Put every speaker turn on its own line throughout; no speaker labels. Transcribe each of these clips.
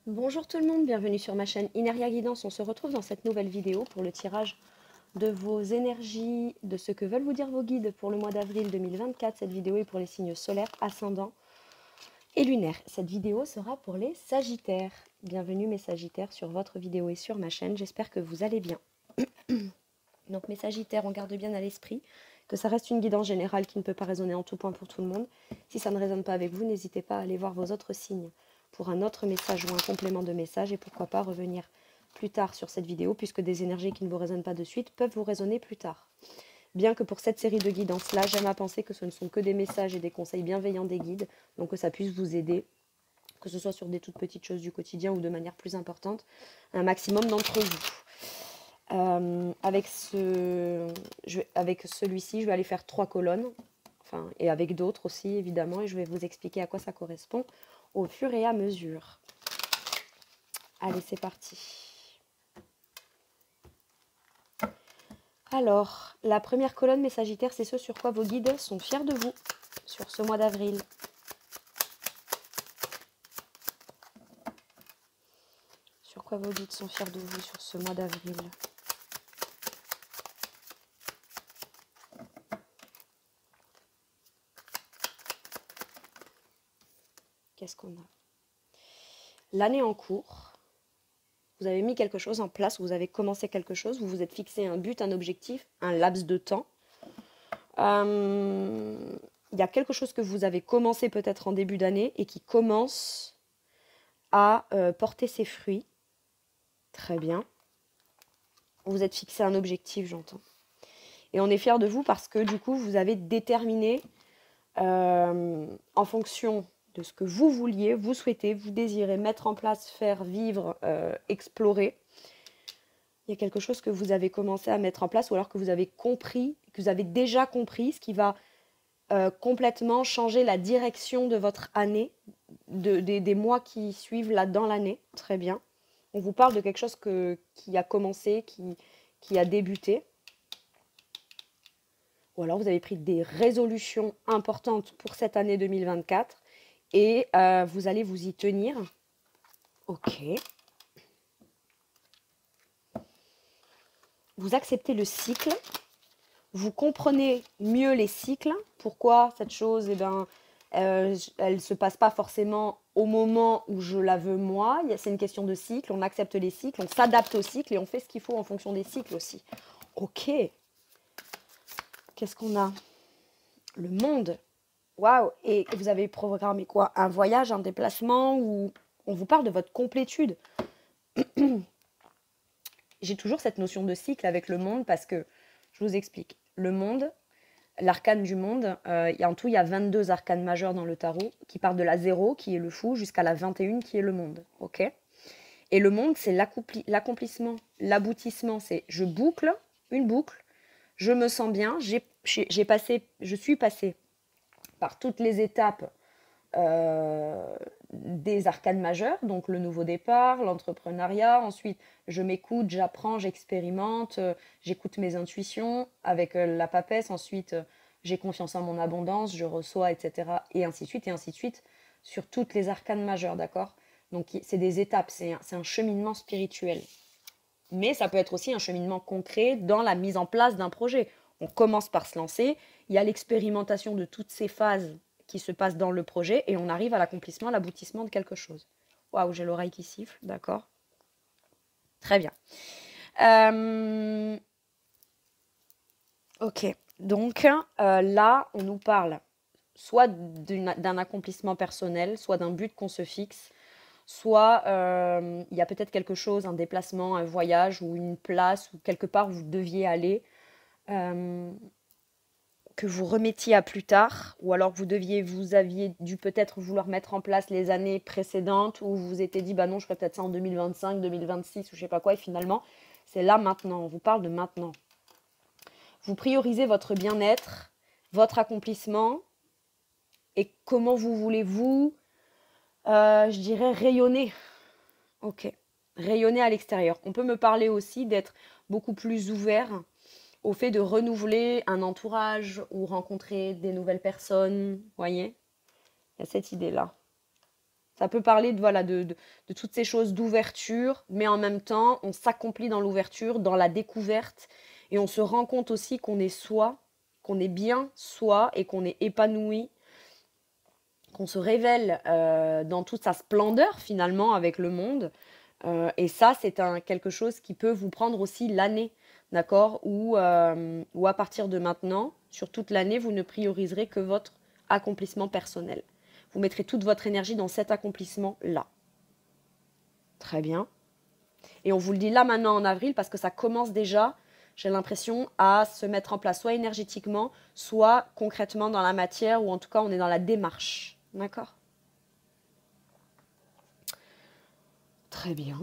Bonjour tout le monde, bienvenue sur ma chaîne Ineria Guidance. On se retrouve dans cette nouvelle vidéo pour le tirage de vos énergies, de ce que veulent vous dire vos guides pour le mois d'avril 2024. Cette vidéo est pour les signes solaires, ascendants et lunaires. Cette vidéo sera pour les Sagittaires. Bienvenue mes Sagittaires sur votre vidéo et sur ma chaîne. J'espère que vous allez bien. Donc mes Sagittaires, on garde bien à l'esprit que ça reste une guidance générale qui ne peut pas résonner en tout point pour tout le monde. Si ça ne résonne pas avec vous, n'hésitez pas à aller voir vos autres signes pour un autre message ou un complément de message et pourquoi pas revenir plus tard sur cette vidéo puisque des énergies qui ne vous résonnent pas de suite peuvent vous résonner plus tard. Bien que pour cette série de guidances-là, j'aime à penser que ce ne sont que des messages et des conseils bienveillants des guides, donc que ça puisse vous aider, que ce soit sur des toutes petites choses du quotidien ou de manière plus importante, un maximum d'entre vous. Avec celui-ci, je vais aller faire 3 colonnes, et avec d'autres aussi évidemment, et je vais vous expliquer à quoi ça correspond au fur et à mesure. Allez, c'est parti. Alors, la première colonne, mes Sagittaires, c'est ce sur quoi vos guides sont fiers de vous sur ce mois d'avril. Sur quoi vos guides sont fiers de vous sur ce mois d'avril. Qu'est-ce qu'on a? L'année en cours, vous avez mis quelque chose en place, vous avez commencé quelque chose, vous vous êtes fixé un but, un objectif, un laps de temps. Il y a quelque chose que vous avez commencé peut-être en début d'année et qui commence à porter ses fruits. Très bien. Vous êtes fixé un objectif, j'entends. Et on est fiers de vous parce que du coup, vous avez déterminé en fonction de ce que vous vouliez, vous souhaitez, vous désirez mettre en place, faire, vivre, explorer. Il y a quelque chose que vous avez commencé à mettre en place ou alors que vous avez compris, que vous avez déjà compris, ce qui va complètement changer la direction de votre année, des mois qui suivent là dans l'année. Très bien. On vous parle de quelque chose qui a commencé, qui a débuté. Ou alors vous avez pris des résolutions importantes pour cette année 2024 et vous allez vous y tenir. Ok. Vous acceptez le cycle. Vous comprenez mieux les cycles. Pourquoi cette chose, elle ne se passe pas forcément au moment où je la veux moi. C'est une question de cycle. On accepte les cycles, on s'adapte aux cycles et on fait ce qu'il faut en fonction des cycles aussi. Ok. Qu'est-ce qu'on a? Le monde. Waouh. Et vous avez programmé quoi? Un voyage, un déplacement ou on vous parle de votre complétude. J'ai toujours cette notion de cycle avec le monde parce que, je vous explique, le monde, l'arcane du monde, en tout, il y a 22 arcanes majeures dans le tarot qui partent de la 0, qui est le fou, jusqu'à la 21, qui est le monde. Ok. Et le monde, c'est l'accomplissement, l'aboutissement. C'est je boucle une boucle, je me sens bien, je suis passée par toutes les étapes des arcanes majeures, donc le nouveau départ, l'entrepreneuriat. Ensuite, je m'écoute, j'apprends, j'expérimente, j'écoute mes intuitions avec la papesse. Ensuite, j'ai confiance en mon abondance, je reçois, etc. Et ainsi de suite, sur toutes les arcanes majeures, d'accord? Donc, c'est des étapes, c'est un cheminement spirituel. Mais ça peut être aussi un cheminement concret dans la mise en place d'un projet. On commence par se lancer, il y a l'expérimentation de toutes ces phases qui se passent dans le projet et on arrive à l'accomplissement, à l'aboutissement de quelque chose. Waouh, j'ai l'oreille qui siffle, d'accord. Très bien. Ok, donc là, on nous parle soit d'un accomplissement personnel, soit d'un but qu'on se fixe, soit il y a peut-être quelque chose, un déplacement, un voyage ou une place ou quelque part où vous deviez aller, que vous remettiez à plus tard, ou alors vous aviez dû peut-être vouloir mettre en place les années précédentes, où vous vous étiez dit, bah non, je ferai peut-être ça en 2025, 2026, ou je sais pas quoi, et finalement, c'est là maintenant, on vous parle de maintenant. Vous priorisez votre bien-être, votre accomplissement, et comment vous voulez-vous, je dirais, rayonner. Ok, rayonner à l'extérieur. On peut me parler aussi d'être beaucoup plus ouvert au fait de renouveler un entourage ou rencontrer des nouvelles personnes, voyez. Il y a cette idée-là. Ça peut parler de, voilà, de toutes ces choses d'ouverture, mais en même temps, on s'accomplit dans l'ouverture, dans la découverte, et on se rend compte aussi qu'on est soi, qu'on est bien soi, et qu'on est épanoui, qu'on se révèle dans toute sa splendeur finalement avec le monde. Et ça, c'est quelque chose qui peut vous prendre aussi l'année, d'accord, ou à partir de maintenant, sur toute l'année, vous ne prioriserez que votre accomplissement personnel. Vous mettrez toute votre énergie dans cet accomplissement-là. Très bien. Et on vous le dit là maintenant en avril parce que ça commence déjà, j'ai l'impression, à se mettre en place, soit énergétiquement, soit concrètement dans la matière, ou en tout cas on est dans la démarche. D'accord? Très bien.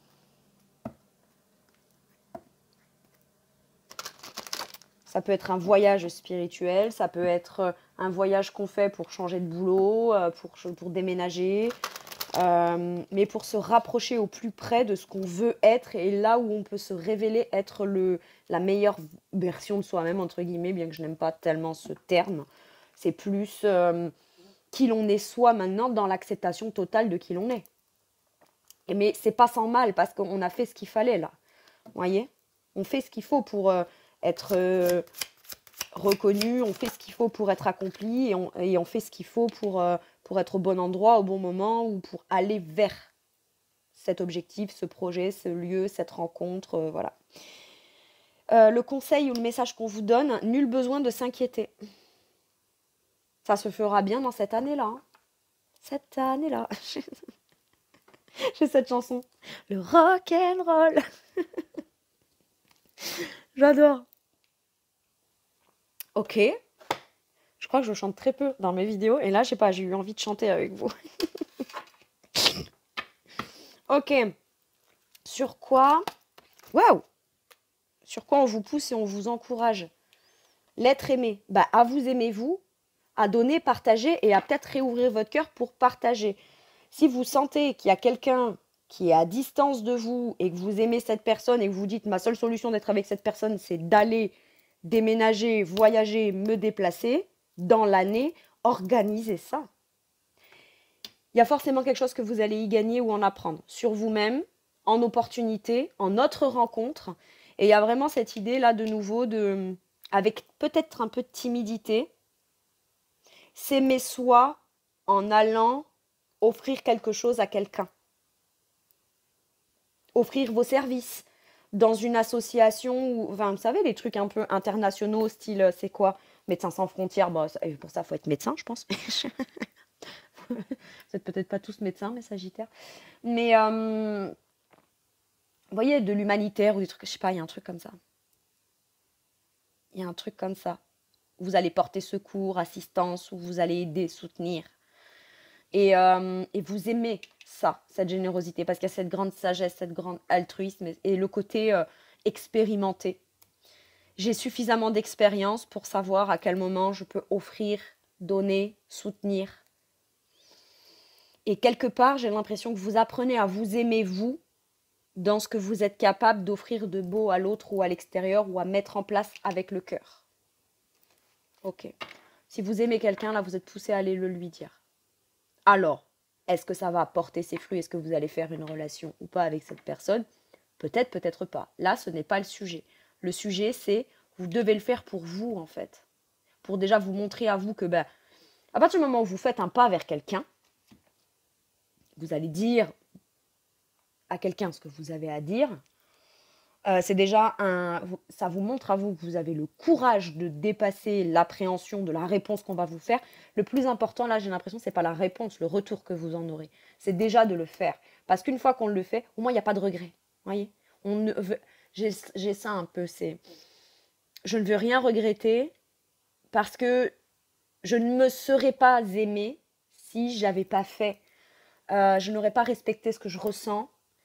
Ça peut être un voyage spirituel, ça peut être un voyage qu'on fait pour changer de boulot, pour déménager, mais pour se rapprocher au plus près de ce qu'on veut être et là où on peut se révéler être la meilleure version de soi-même, entre guillemets, bien que je n'aime pas tellement ce terme. C'est plus qui l'on est soi maintenant dans l'acceptation totale de qui l'on est. Mais c'est pas sans mal parce qu'on a fait ce qu'il fallait là. Vous voyez? On fait ce qu'il faut pour être reconnu, on fait ce qu'il faut pour être accompli et on fait ce qu'il faut pour être au bon endroit, au bon moment ou pour aller vers cet objectif, ce projet, ce lieu, cette rencontre, voilà. Le conseil ou le message qu'on vous donne, nul besoin de s'inquiéter. Ça se fera bien dans cette année-là. Hein. Cette année-là. J'ai cette chanson. Le rock and roll. J'adore. Ok. Je crois que je chante très peu dans mes vidéos. Et là, je sais pas, j'ai eu envie de chanter avec vous. Ok. Sur quoi? Waouh! Sur quoi on vous pousse et on vous encourage? L'être aimé. Bah, à vous aimez-vous, à donner, partager et à peut-être réouvrir votre cœur pour partager. Si vous sentez qu'il y a quelqu'un qui est à distance de vous et que vous aimez cette personne et que vous dites ma seule solution d'être avec cette personne, c'est d'aller déménager, voyager, me déplacer dans l'année, organisez ça. Il y a forcément quelque chose que vous allez y gagner ou en apprendre sur vous-même, en opportunité, en notre rencontre. Et il y a vraiment cette idée là de nouveau de, avec peut-être un peu de timidité, s'aimer soi en allant offrir quelque chose à quelqu'un. Offrir vos services dans une association, ou, enfin, vous savez, les trucs un peu internationaux, style, c'est quoi? Médecins sans frontières, bon, pour ça, il faut être médecin, je pense. Vous n'êtes peut-être pas tous médecins, mais sagittaires. Mais, vous voyez, de l'humanitaire ou des trucs, je sais pas, il y a un truc comme ça. Il y a un truc comme ça. Vous allez porter secours, assistance, ou vous allez aider, soutenir. Et vous aimez ça, cette générosité, parce qu'il y a cette grande sagesse, cette grande altruisme et le côté expérimenté. J'ai suffisamment d'expérience pour savoir à quel moment je peux offrir, donner, soutenir. Et quelque part, j'ai l'impression que vous apprenez à vous aimer, vous, dans ce que vous êtes capable d'offrir de beau à l'autre ou à l'extérieur ou à mettre en place avec le cœur. Ok. Si vous aimez quelqu'un, là, vous êtes poussé à aller le lui dire. Alors, est-ce que ça va porter ses fruits? Est-ce que vous allez faire une relation ou pas avec cette personne? Peut-être, peut-être pas. Là, ce n'est pas le sujet. Le sujet, c'est vous devez le faire pour vous, en fait. Pour déjà vous montrer à vous que, ben, à partir du moment où vous faites un pas vers quelqu'un, vous allez dire à quelqu'un ce que vous avez à dire. C'est déjà ça vous montre à vous que vous avez le courage de dépasser l'appréhension de la réponse qu'on va vous faire. Le plus important, là, j'ai l'impression, c'est pas la réponse, le retour que vous en aurez. C'est déjà de le faire. Parce qu'une fois qu'on le fait, au moins, il n'y a pas de regret. Voyez, j'ai ça un peu, c'est... Je ne veux rien regretter parce que je ne me serais pas aimée si j'avais pas fait. Je n'aurais pas respecté ce que je ressens.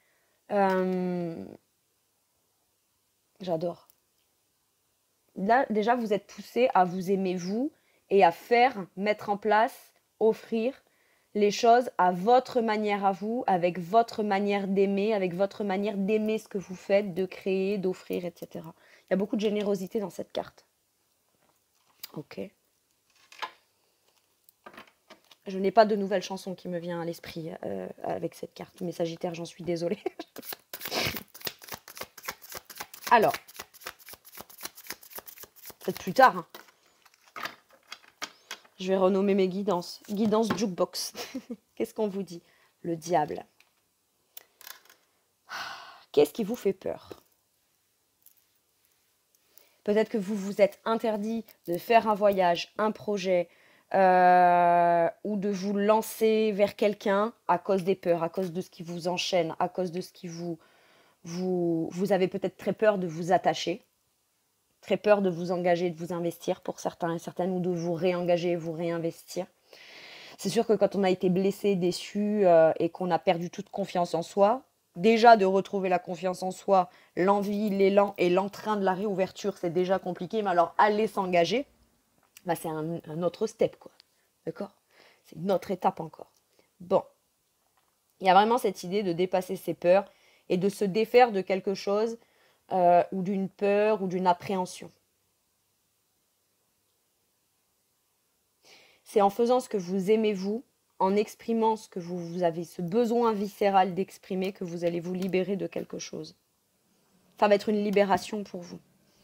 J'adore. Là, déjà, vous êtes poussé à vous aimer vous et à faire, mettre en place, offrir les choses à votre manière à vous, avec votre manière d'aimer, avec votre manière d'aimer ce que vous faites, de créer, d'offrir, etc. Il y a beaucoup de générosité dans cette carte. Ok. Je n'ai pas de nouvelle chanson qui me vient à l'esprit avec cette carte. Mais Sagittaire, j'en suis désolée. Alors, peut-être plus tard. Hein. Je vais renommer mes guidances. Guidance jukebox. Qu'est-ce qu'on vous dit? Le diable. Qu'est-ce qui vous fait peur? Peut-être que vous vous êtes interdit de faire un voyage, un projet, ou de vous lancer vers quelqu'un à cause des peurs, à cause de ce qui vous enchaîne, à cause de ce qui vous avez peut-être très peur de vous attacher, très peur de vous engager, de vous investir pour certains et certaines, ou de vous réengager et vous réinvestir. C'est sûr que quand on a été blessé, déçu et qu'on a perdu toute confiance en soi, déjà de retrouver la confiance en soi, l'envie, l'élan et l'entrain de la réouverture, c'est déjà compliqué. Mais alors aller s'engager, bah, c'est un autre step, quoi. D'accord? C'est une autre étape encore. Bon. Il y a vraiment cette idée de dépasser ses peurs et de se défaire de quelque chose ou d'une peur ou d'une appréhension. C'est en faisant ce que vous aimez vous, en exprimant ce que vous avez ce besoin viscéral d'exprimer, que vous allez vous libérer de quelque chose. Ça va être une libération pour vous.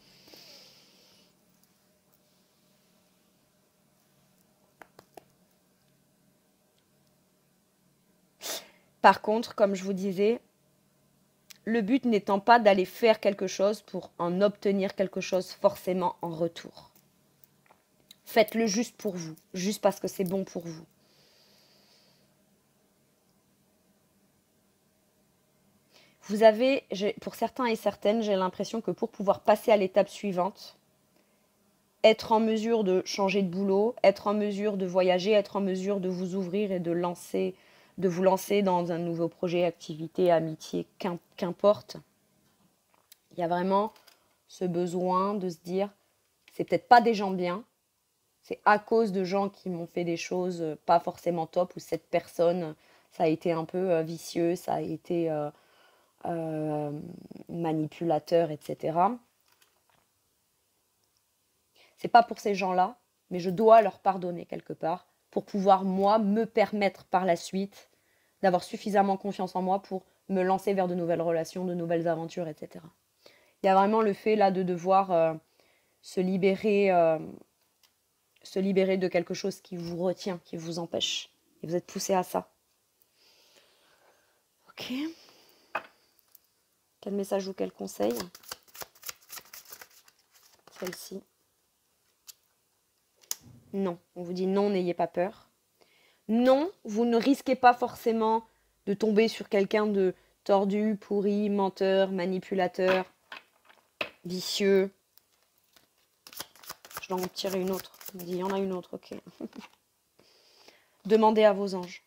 Par contre, comme je vous disais, le but n'étant pas d'aller faire quelque chose pour en obtenir quelque chose forcément en retour. Faites-le juste pour vous, juste parce que c'est bon pour vous. Vous avez, pour certains et certaines, j'ai l'impression que pour pouvoir passer à l'étape suivante, être en mesure de changer de boulot, être en mesure de voyager, être en mesure de vous ouvrir et de vous lancer dans un nouveau projet, activité, amitié, qu'importe. Il y a vraiment ce besoin de se dire, c'est peut-être pas des gens bien, c'est à cause de gens qui m'ont fait des choses pas forcément top, ou cette personne, ça a été un peu vicieux, ça a été manipulateur, etc. C'est pas pour ces gens-là, mais je dois leur pardonner quelque part pour pouvoir, moi, me permettre par la suite d'avoir suffisamment confiance en moi pour me lancer vers de nouvelles relations, de nouvelles aventures, etc. Il y a vraiment le fait là de devoir se libérer de quelque chose qui vous retient, qui vous empêche. Et vous êtes poussé à ça. Ok. Quel message ou quel conseil? Celle-ci. Non. On vous dit non, n'ayez pas peur. Non, vous ne risquez pas forcément de tomber sur quelqu'un de tordu, pourri, menteur, manipulateur, vicieux. Je dois en tirer une autre. Il me dit, il y en a une autre, ok. Demandez à vos anges.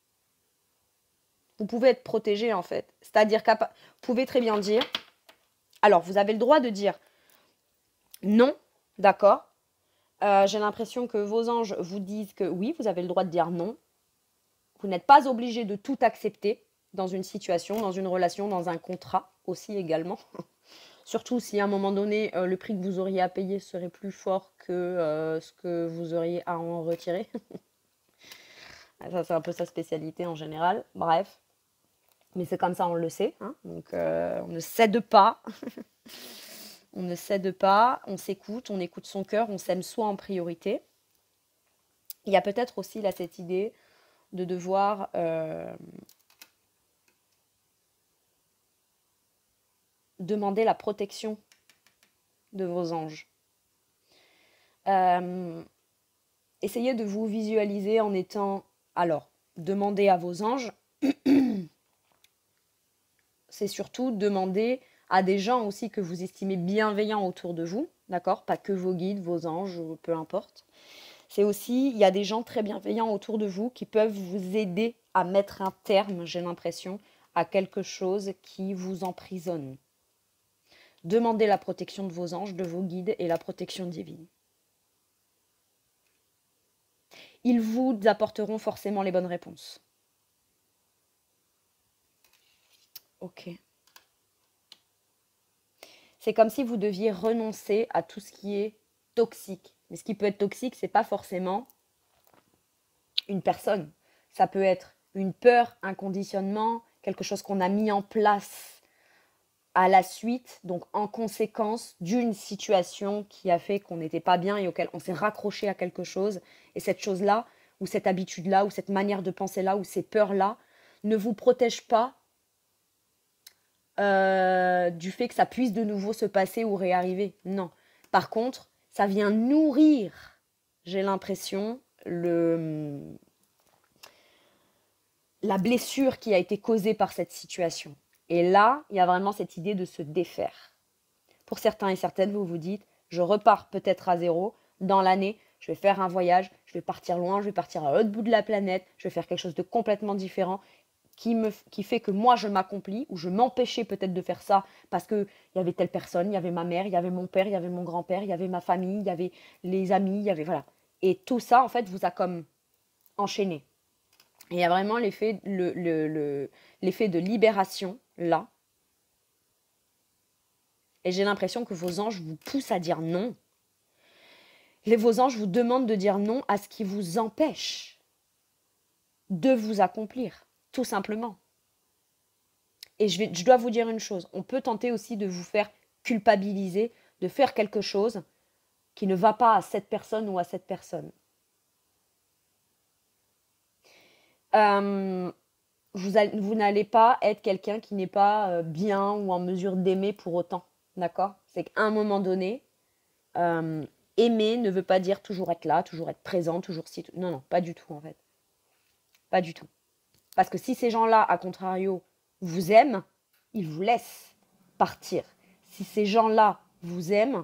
Vous pouvez être protégé en fait. C'est-à-dire que vous pouvez très bien dire, alors vous avez le droit de dire non, d'accord. J'ai l'impression que vos anges vous disent que oui, vous avez le droit de dire non. Vous n'êtes pas obligé de tout accepter dans une situation, dans une relation, dans un contrat aussi également. Surtout si à un moment donné, le prix que vous auriez à payer serait plus fort que ce que vous auriez à en retirer. Ça, c'est un peu sa spécialité en général. Bref. Mais c'est comme ça, on le sait. Hein. Donc, on ne cède pas. On ne cède pas, on s'écoute, on écoute son cœur, on s'aime soi en priorité. Il y a peut-être aussi là cette idée de devoir demander la protection de vos anges. Essayez de vous visualiser en étant... Alors, demandez à vos anges, c'est surtout demander à des gens aussi que vous estimez bienveillants autour de vous, d'accord? Pas que vos guides, vos anges, peu importe. C'est aussi, il y a des gens très bienveillants autour de vous qui peuvent vous aider à mettre un terme, j'ai l'impression, à quelque chose qui vous emprisonne. Demandez la protection de vos anges, de vos guides et la protection divine. Ils vous apporteront forcément les bonnes réponses. Ok. C'est comme si vous deviez renoncer à tout ce qui est toxique. Mais ce qui peut être toxique, c'est pas forcément une personne, ça peut être une peur, un conditionnement, quelque chose qu'on a mis en place à la suite, donc en conséquence d'une situation qui a fait qu'on n'était pas bien et auquel on s'est raccroché à quelque chose. Et cette chose-là, ou cette habitude-là, ou cette manière de penser-là, ou ces peurs-là, ne vous protège pas du fait que ça puisse de nouveau se passer ou réarriver. Non. Par contre, ça vient nourrir, j'ai l'impression, la blessure qui a été causée par cette situation. Et là, il y a vraiment cette idée de se défaire. Pour certains et certaines, vous vous dites, je repars peut-être à zéro dans l'année, je vais faire un voyage, je vais partir loin, je vais partir à l'autre bout de la planète, je vais faire quelque chose de complètement différent qui fait que moi je m'accomplis, ou je m'empêchais peut-être de faire ça parce qu'il y avait telle personne, il y avait ma mère, il y avait mon père, il y avait mon grand-père, il y avait ma famille, il y avait les amis, il y avait voilà. Et tout ça, en fait, vous a comme enchaîné. Et il y a vraiment l'effet de libération là. Et j'ai l'impression que vos anges vous poussent à dire non. Vos anges vous demandent de dire non à ce qui vous empêche de vous accomplir, tout simplement. Et je dois vous dire une chose, on peut tenter aussi de vous faire culpabiliser, de faire quelque chose qui ne va pas à cette personne ou à cette personne. Vous n'allez pas être quelqu'un qui n'est pas bien ou en mesure d'aimer pour autant, d'accord? C'est qu'à un moment donné, aimer ne veut pas dire toujours être là, toujours être présent, toujours si... Non, non, pas du tout en fait. Pas du tout. Parce que si ces gens-là, à contrario, vous aiment, ils vous laissent partir. Si ces gens-là vous aiment,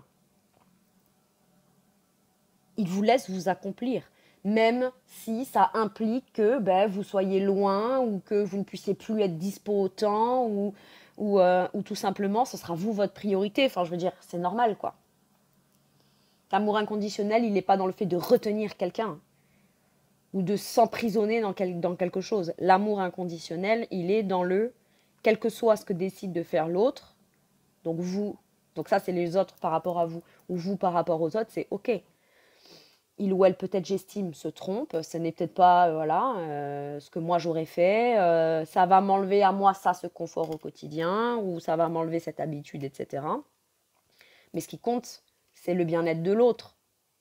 ils vous laissent vous accomplir. Même si ça implique que vous soyez loin ou que vous ne puissiez plus être dispo autant ou tout simplement, ce sera vous votre priorité. Enfin, je veux dire, c'est normal, quoi. L'amour inconditionnel, il n'est pas dans le fait de retenir quelqu'un ou de s'emprisonner dans quelque chose. L'amour inconditionnel, il est dans quel que soit ce que décide de faire l'autre, donc ça c'est les autres par rapport à vous, ou vous par rapport aux autres, c'est ok. Il ou elle, peut-être j'estime, se trompe, ce n'est peut-être pas ce que moi j'aurais fait, ça va m'enlever à moi ce confort au quotidien, ou ça va m'enlever cette habitude, etc. Mais ce qui compte, c'est le bien-être de l'autre.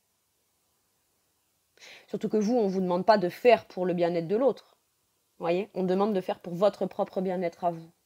Surtout que vous, on ne vous demande pas de faire pour le bien-être de l'autre. Vous voyez, on demande de faire pour votre propre bien-être à vous.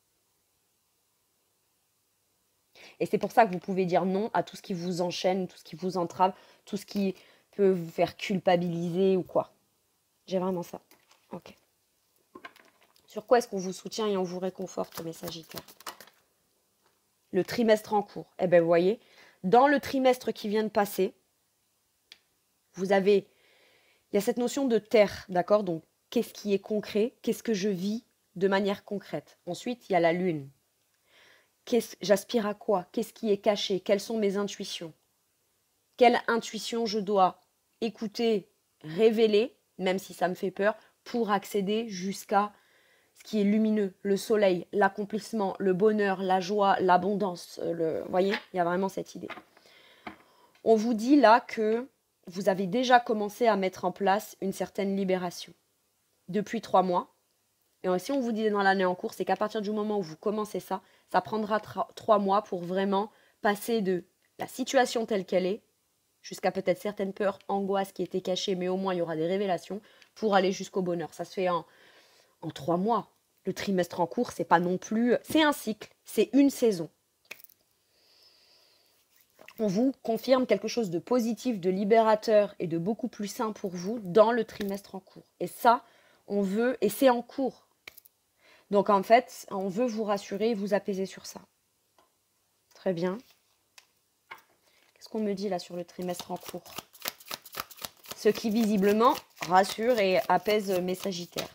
Et c'est pour ça que vous pouvez dire non à tout ce qui vous enchaîne, tout ce qui vous entrave, tout ce qui peut vous faire culpabiliser ou quoi. J'ai vraiment ça. Ok. Sur quoi est-ce qu'on vous soutient et on vous réconforte, mes Sagittaires? Le trimestre en cours. Eh bien, vous voyez, dans le trimestre qui vient de passer, il y a cette notion de terre, d'accord? Donc, qu'est-ce qui est concret? Qu'est-ce que je vis de manière concrète? Ensuite, il y a la lune. J'aspire à quoi? Qu'est-ce qui est caché? Quelles sont mes intuitions? Quelle intuition je dois écouter, révéler, même si ça me fait peur, pour accéder jusqu'à ce qui est lumineux, le soleil, l'accomplissement, le bonheur, la joie, l'abondance. Vous voyez, il y a vraiment cette idée. On vous dit là que vous avez déjà commencé à mettre en place une certaine libération depuis 3 mois. Et si on vous dit dans l'année en cours, c'est qu'à partir du moment où vous commencez ça, ça prendra 3 mois pour vraiment passer de la situation telle qu'elle est, jusqu'à peut-être certaines peurs, angoisses qui étaient cachées, mais au moins il y aura des révélations, pour aller jusqu'au bonheur. Ça se fait en 3 mois. Le trimestre en cours, c'est pas non plus... C'est un cycle, c'est une saison. On vous confirme quelque chose de positif, de libérateur et de beaucoup plus sain pour vous dans le trimestre en cours. Et ça, on veut... Et c'est en cours. Donc en fait, on veut vous rassurer et vous apaiser sur ça. Très bien. Qu'est-ce qu'on me dit là sur le trimestre en cours? Ce qui visiblement rassure et apaise mes Sagittaires.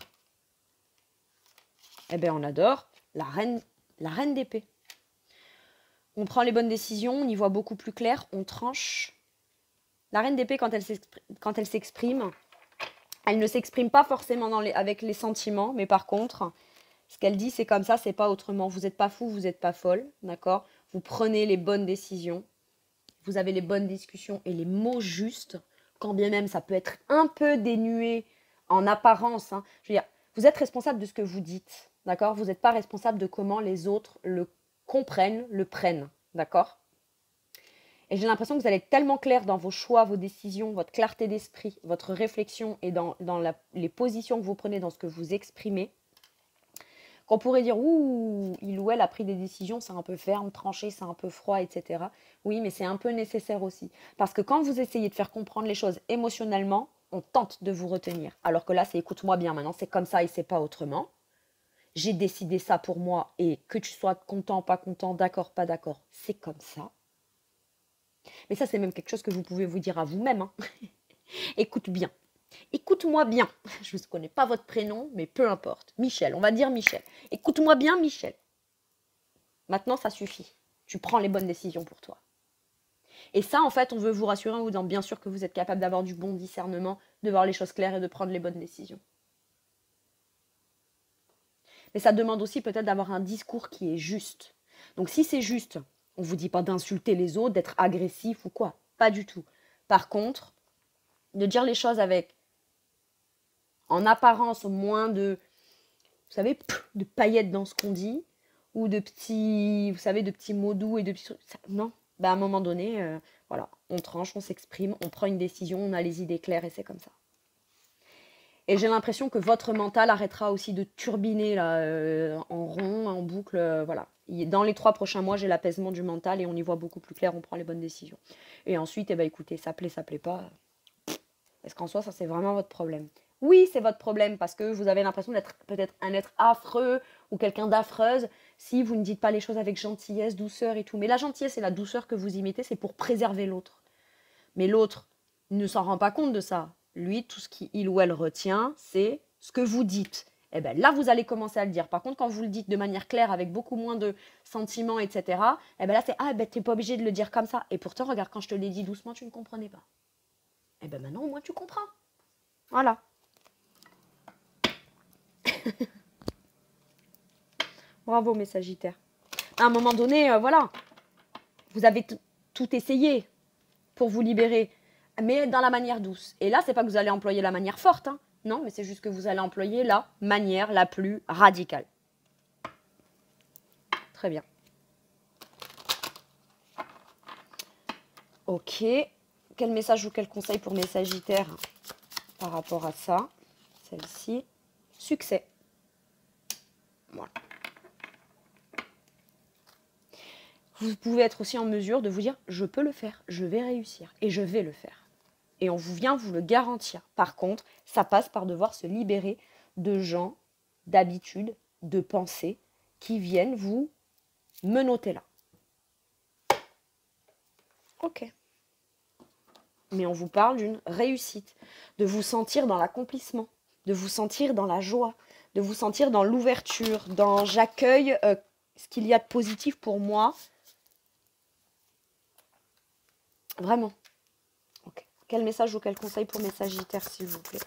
Eh bien, on adore la reine d'épée. On prend les bonnes décisions, on y voit beaucoup plus clair, on tranche. La reine d'épée, quand elle s'exprime, elle ne s'exprime pas forcément avec les sentiments, mais par contre, ce qu'elle dit, c'est comme ça, c'est pas autrement. Vous n'êtes pas fou, vous n'êtes pas folle, d'accord? Vous prenez les bonnes décisions, vous avez les bonnes discussions et les mots justes, quand bien même ça peut être un peu dénué en apparence, hein, je veux dire, vous êtes responsable de ce que vous dites, d'accord? Vous n'êtes pas responsable de comment les autres le comprennent, le prennent, d'accord? Et j'ai l'impression que vous allez être tellement clair dans vos choix, vos décisions, votre clarté d'esprit, votre réflexion et dans les positions que vous prenez, dans ce que vous exprimez, qu'on pourrait dire, ouh, il ou elle a pris des décisions, c'est un peu ferme, tranché, c'est un peu froid, etc. Oui, mais c'est un peu nécessaire aussi. Parce que quand vous essayez de faire comprendre les choses émotionnellement, on tente de vous retenir. Alors que là, c'est écoute-moi bien maintenant, c'est comme ça et c'est pas autrement. J'ai décidé ça pour moi et que tu sois content, pas content, d'accord, pas d'accord, c'est comme ça. Mais ça, c'est même quelque chose que vous pouvez vous dire à vous-même. Hein. Écoute bien. Écoute-moi bien. Je ne connais pas votre prénom, mais peu importe. Michel, on va dire Michel. Écoute-moi bien, Michel. Maintenant, ça suffit. Tu prends les bonnes décisions pour toi. Et ça, en fait, on veut vous rassurer en vous disant bien sûr que vous êtes capable d'avoir du bon discernement, de voir les choses claires et de prendre les bonnes décisions. Mais ça demande aussi peut-être d'avoir un discours qui est juste. Donc si c'est juste, on ne vous dit pas d'insulter les autres, d'être agressif ou quoi. Pas du tout. Par contre, de dire les choses avec, en apparence, moins de, vous savez, de paillettes dans ce qu'on dit, ou de petits, vous savez, de petits mots doux et de petits trucs. Non, ben à un moment donné, voilà, on tranche, on s'exprime, on prend une décision, on a les idées claires et c'est comme ça. Et j'ai l'impression que votre mental arrêtera aussi de turbiner là, en rond, en boucle, voilà. Dans les 3 prochains mois, j'ai l'apaisement du mental et on y voit beaucoup plus clair, on prend les bonnes décisions. Et ensuite, eh ben, écoutez, ça plaît pas. Parce qu'en soi, ça c'est vraiment votre problème. Oui, c'est votre problème parce que vous avez l'impression d'être peut-être un être affreux ou quelqu'un d'affreuse si vous ne dites pas les choses avec gentillesse, douceur et tout. Mais la gentillesse et la douceur que vous imitez, c'est pour préserver l'autre. Mais l'autre ne s'en rend pas compte de ça. Lui, tout ce qu'il ou elle retient, c'est ce que vous dites. Et bien là, vous allez commencer à le dire. Par contre, quand vous le dites de manière claire, avec beaucoup moins de sentiments, etc., et bien là, c'est « Ah, ben t'es pas obligé de le dire comme ça. » Et pourtant, regarde, quand je te l'ai dit doucement, tu ne comprenais pas. Et bien maintenant, au moins, tu comprends. Voilà. Bravo, mes Sagittaires. À un moment donné, voilà, vous avez tout essayé pour vous libérer, mais dans la manière douce. Et là, c'est pas que vous allez employer la manière forte, hein. Non, mais c'est juste que vous allez employer la manière la plus radicale. Très bien. Ok. Quel message ou quel conseil pour mes Sagittaires par rapport à ça? Celle-ci. Succès. Voilà. Vous pouvez être aussi en mesure de vous dire « Je peux le faire, je vais réussir et je vais le faire ». Et on vient vous le garantir. Par contre, ça passe par devoir se libérer de gens, d'habitudes, de pensées qui viennent vous menotter là. Ok. Mais on vous parle d'une réussite, de vous sentir dans l'accomplissement, de vous sentir dans la joie, de vous sentir dans l'ouverture, dans j'accueille ce qu'il y a de positif pour moi. Vraiment. Ok. Quel message ou quel conseil pour mes Sagittaires, s'il vous plaît?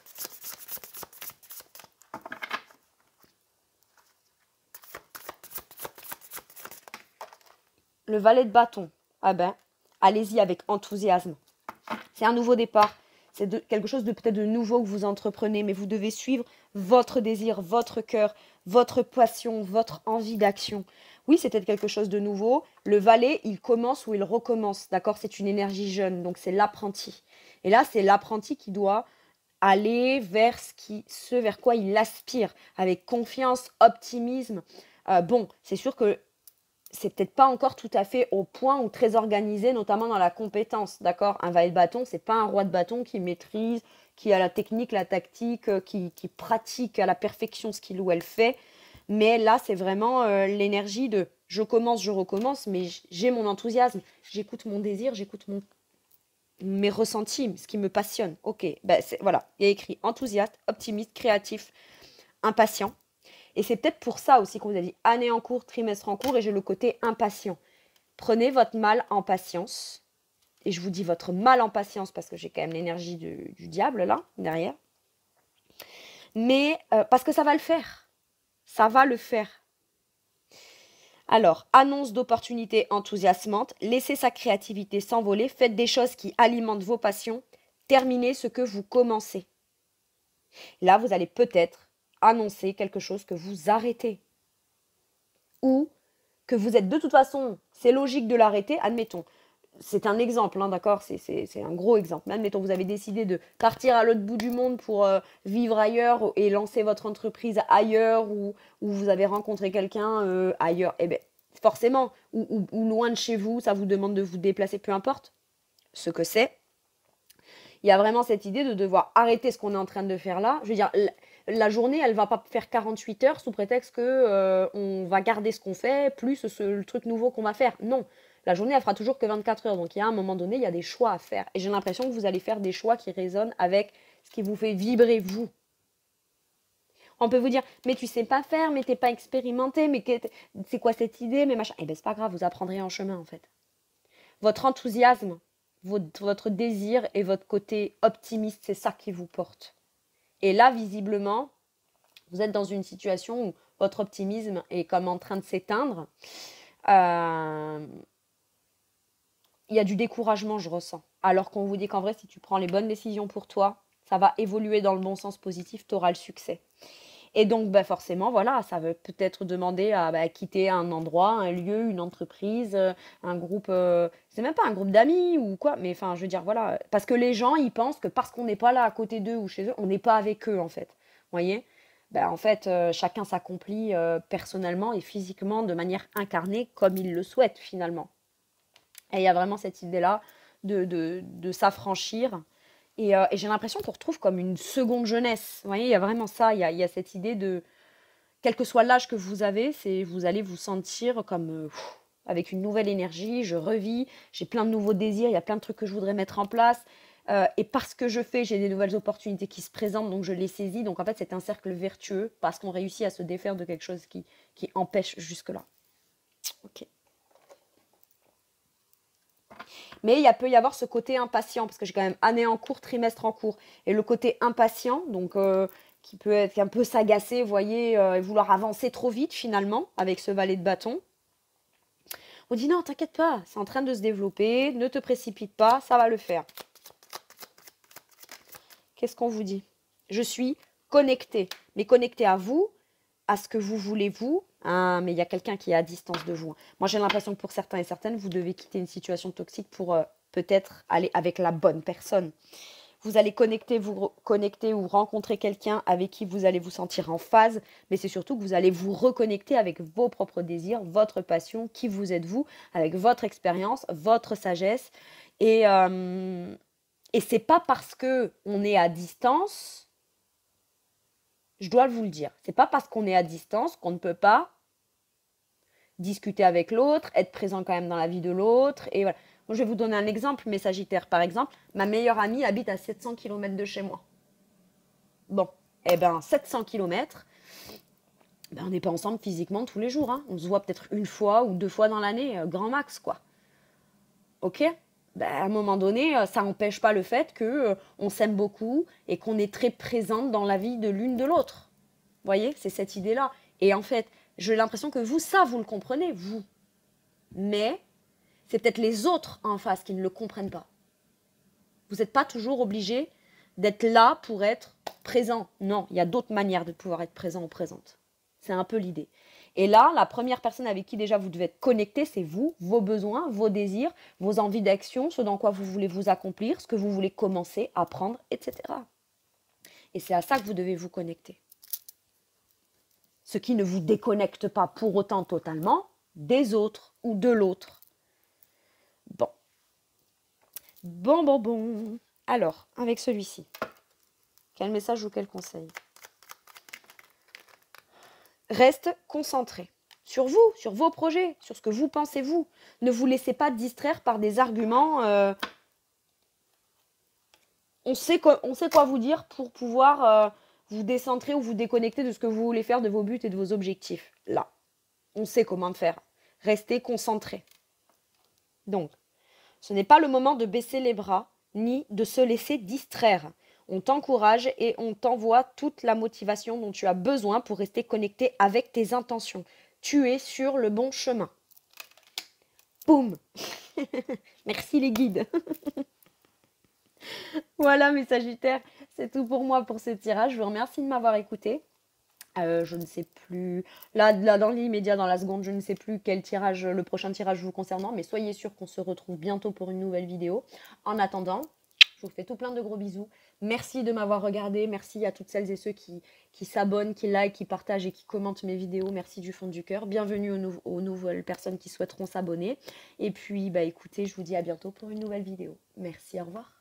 Le valet de bâton. Ah ben, allez-y avec enthousiasme. C'est un nouveau départ. C'est quelque chose de peut-être de nouveau que vous entreprenez, mais vous devez suivre votre désir, votre cœur, votre passion, votre envie d'action. Oui, c'est peut-être quelque chose de nouveau. Le valet, il commence ou il recommence, d'accord? C'est une énergie jeune, donc c'est l'apprenti. Et là, c'est l'apprenti qui doit aller vers ce vers quoi il aspire, avec confiance, optimisme. Bon, c'est sûr que c'est peut-être pas encore tout à fait au point ou très organisé, notamment dans la compétence, d'accord? Un valet de bâton, c'est pas un roi de bâton qui maîtrise, qui a la technique, la tactique, qui pratique à la perfection ce qu'il ou elle fait. Mais là, c'est vraiment l'énergie de je commence, je recommence, mais j'ai mon enthousiasme, j'écoute mon désir, j'écoute mes ressentis, ce qui me passionne. Ok, ben voilà, il y a écrit enthousiaste, optimiste, créatif, impatient. Et c'est peut-être pour ça aussi qu'on vous a dit année en cours, trimestre en cours, et j'ai le côté impatient. Prenez votre mal en patience. Et je vous dis votre mal en patience parce que j'ai quand même l'énergie du diable là, derrière. Mais parce que ça va le faire. Ça va le faire. Alors, annonce d'opportunités enthousiasmantes, laissez sa créativité s'envoler, faites des choses qui alimentent vos passions, terminez ce que vous commencez. Là, vous allez peut-être annoncer quelque chose que vous arrêtez. Ou que vous êtes de toute façon, c'est logique de l'arrêter, admettons. C'est un exemple, hein, d'accord, c'est un gros exemple. Mais admettons, vous avez décidé de partir à l'autre bout du monde pour vivre ailleurs et lancer votre entreprise ailleurs ou vous avez rencontré quelqu'un ailleurs. Eh bien, forcément, ou loin de chez vous, ça vous demande de vous déplacer, peu importe ce que c'est. Il y a vraiment cette idée de devoir arrêter ce qu'on est en train de faire là. Je veux dire, la journée, elle va pas faire 48 heures sous prétexte que on va garder ce qu'on fait, plus le truc nouveau qu'on va faire. Non, la journée, elle fera toujours que 24 heures. Donc, il y a un moment donné, il y a des choix à faire. Et j'ai l'impression que vous allez faire des choix qui résonnent avec ce qui vous fait vibrer, vous. On peut vous dire, mais tu sais pas faire, mais t'es pas expérimenté, mais c'est quoi cette idée, mais machin. Eh ben, c'est pas grave, vous apprendrez en chemin, en fait. Votre enthousiasme, votre désir et votre côté optimiste, c'est ça qui vous porte. Et là, visiblement, vous êtes dans une situation où votre optimisme est comme en train de s'éteindre. Il y a du découragement, je ressens. Alors qu'on vous dit qu'en vrai, si tu prends les bonnes décisions pour toi, ça va évoluer dans le bon sens positif, tu auras le succès. Et donc, bah forcément, voilà, ça veut peut-être demander à quitter un endroit, un lieu, une entreprise, un groupe. C'est même pas un groupe d'amis ou quoi, mais enfin, je veux dire, voilà. Parce que les gens, ils pensent que parce qu'on n'est pas là à côté d'eux ou chez eux, on n'est pas avec eux, en fait. Vous voyez? Ben, en fait, chacun s'accomplit personnellement et physiquement de manière incarnée comme il le souhaite, finalement. Et il y a vraiment cette idée-là de s'affranchir et j'ai l'impression qu'on retrouve comme une seconde jeunesse. Vous voyez, il y a vraiment ça. Il y a cette idée de, quel que soit l'âge que vous avez, vous allez vous sentir comme avec une nouvelle énergie. Je revis, j'ai plein de nouveaux désirs, il y a plein de trucs que je voudrais mettre en place. Et parce que je fais, j'ai des nouvelles opportunités qui se présentent, donc je les saisis. Donc en fait, c'est un cercle vertueux parce qu'on réussit à se défaire de quelque chose qui empêche jusque-là. Ok. Mais il peut y avoir ce côté impatient, parce que j'ai quand même année en cours, trimestre en cours. Et le côté impatient, donc qui peut être un peu s'agacer, vous voyez, et vouloir avancer trop vite finalement, avec ce valet de bâton. On dit non, t'inquiète pas, c'est en train de se développer, ne te précipite pas, ça va le faire. Qu'est-ce qu'on vous dit? Je suis connectée, mais connectée à vous, à ce que vous voulez vous, hein, mais il y a quelqu'un qui est à distance de vous. Moi, j'ai l'impression que pour certains et certaines, vous devez quitter une situation toxique pour peut-être aller avec la bonne personne. Vous allez vous connecter ou rencontrer quelqu'un avec qui vous allez vous sentir en phase, mais c'est surtout que vous allez vous reconnecter avec vos propres désirs, votre passion, qui vous êtes vous, avec votre expérience, votre sagesse. Et c'est pas parce que on est à distance, je dois vous le dire, c'est pas parce qu'on est à distance qu'on ne peut pas discuter avec l'autre, être présent quand même dans la vie de l'autre. Et voilà. Moi, je vais vous donner un exemple, mes Sagittaires, par exemple. Ma meilleure amie habite à 700 km de chez moi. Bon, eh ben 700 km, ben, on n'est pas ensemble physiquement tous les jours. Hein. On se voit peut-être une fois ou deux fois dans l'année, grand max, quoi. Ok? Ben, à un moment donné, ça n'empêche pas le fait que on s'aime beaucoup et qu'on est très présente dans la vie de l'une de l'autre. Vous voyez? C'est cette idée-là. Et en fait, j'ai l'impression que vous, ça, vous le comprenez, vous. Mais c'est peut-être les autres en face qui ne le comprennent pas. Vous n'êtes pas toujours obligé d'être là pour être présent. Non, il y a d'autres manières de pouvoir être présent ou présente. C'est un peu l'idée. Et là, la première personne avec qui déjà vous devez être connecté, c'est vous, vos besoins, vos désirs, vos envies d'action, ce dans quoi vous voulez vous accomplir, ce que vous voulez commencer, apprendre, etc. Et c'est à ça que vous devez vous connecter. Ce qui ne vous déconnecte pas pour autant totalement des autres ou de l'autre. Bon. Bon. Alors, avec celui-ci, quel message ou quel conseil? Reste concentré sur vous, sur vos projets, sur ce que vous pensez vous. Ne vous laissez pas distraire par des arguments. On sait quoi vous dire pour pouvoir vous décentrer ou vous déconnecter de ce que vous voulez faire, de vos buts et de vos objectifs. Là, on sait comment faire. Restez concentré. Donc, ce n'est pas le moment de baisser les bras ni de se laisser distraire. On t'encourage et on t'envoie toute la motivation dont tu as besoin pour rester connecté avec tes intentions. Tu es sur le bon chemin. Boum. Merci les guides. Voilà mes Sagittaires, c'est tout pour moi pour ce tirage. Je vous remercie de m'avoir écouté. Je ne sais plus, là dans l'immédiat, dans la seconde, je ne sais plus quel tirage, le prochain tirage vous concernant, mais soyez sûrs qu'on se retrouve bientôt pour une nouvelle vidéo. En attendant, je vous fais tout plein de gros bisous. Merci de m'avoir regardé, merci à toutes celles et ceux qui s'abonnent, qui likent, qui partagent et qui commentent mes vidéos. Merci du fond du cœur. Bienvenue aux nouvelles personnes qui souhaiteront s'abonner. Et puis, bah écoutez, je vous dis à bientôt pour une nouvelle vidéo. Merci, au revoir.